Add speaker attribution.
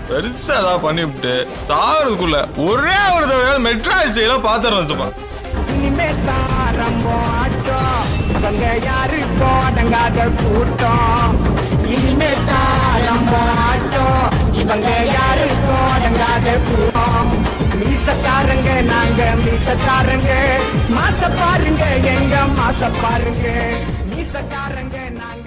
Speaker 1: பெருசா ஏதாவது பண்ணிவிட்டு சாகிறதுக்குள்ள ஒரே ஒரு தடவை மெட்ராஸ் ஜெயில பாத்திரம் வச்சுப்பா.
Speaker 2: இனிமே தாரம்போ ஆட்டம் அவங்க யாருக்கோ அடங்காத கூட்டம். இனிமே தாரம்போ ஆட்டம் இவங்க யாருக்கோ அடங்காத கூட்டம். மீசக்காரங்க நாங்க மீசக்காரங்க மாச பாருங்க எங்க மாச பாருங்க மீசக்காரங்க நாங்க